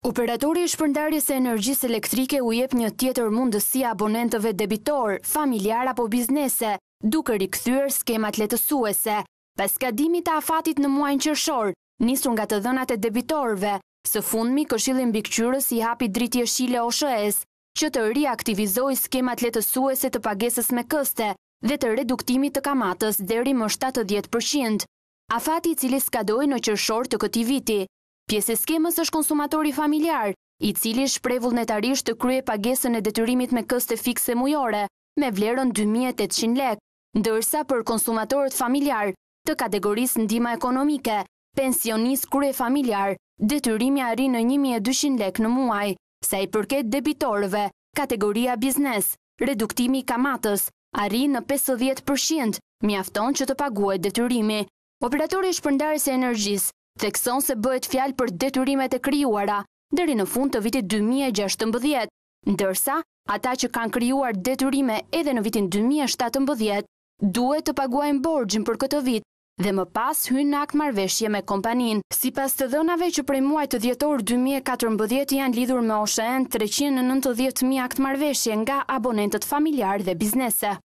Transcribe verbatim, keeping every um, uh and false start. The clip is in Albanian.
Operatori i shpërndarjes së energjisë elektrike u jep një tjetër mundësi abonentëve debitor, familjar apo biznese, duke rikthyer skemat lehtësuese. Pas skadimit të afatit në muajin qershor, nisur nga të dhënat e debitorëve, së fundmi Këshilli Mbikëqyrës i hapi dritjeshile O S H E-s që të riaktivizojë skemat lehtësuese të pagesës me këste dhe të reduktimit të kamatës deri më shtatëdhjetë përqind. Afati i cili skadoi në qershor të këtij viti. Pjesë e skemës është konsumatori familjar, i cili shpreh vullnetarisht të kryejë pagesën e detyrimit me këste fikse mujore, me vlerën dy mijë e tetëqind lekë, ndërsa për konsumatorët familjar të kategorisë ndihma ekonomike, pensionist kryefamiljar, detyrimi arrin në një mijë e dyqind lekë në muaj. Sa i përket debitorëve, kategoria biznes, reduktimi i kamatës arrin në pesëdhjetë përqind, mjafton që të paguhet detyrimi. Operatori i shpërndarjes së energjisë thekson se bëhet fjalë për detyrimet e krijuara deri në fund të vitit dy mijë e gjashtëmbëdhjetë, ndërsa ata që kanë krijuar detyrime edhe në vitin dy mijë e shtatëmbëdhjetë duhet të paguajnë borxhin për këtë vit dhe më pas hyjnë në akt marrëveshje me kompaninë. Sipas të dhënave që prej muajit të dhjetor dy mijë e katërmbëdhjetë janë lidhur me O S H E-n, treqind e nëntëdhjetë mijë akt marrëveshje nga abonentët familjar dhe biznese.